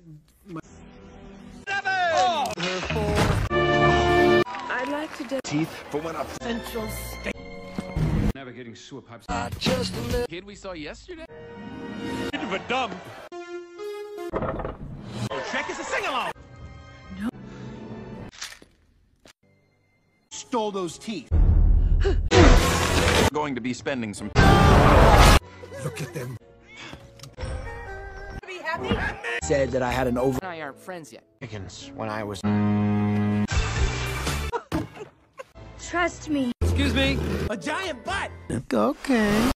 I'd like to do teeth for when I'm Central State. Navigating sewer pipes. just a little Kid we saw yesterday. Bit of a dump. Check is a sing-along. No. stole those teeth. Going to be spending some. Look at them. Be happy? Said that I had an over. I aren't friends yet. Chickens when I was. Trust me. Excuse me. A giant butt. Okay.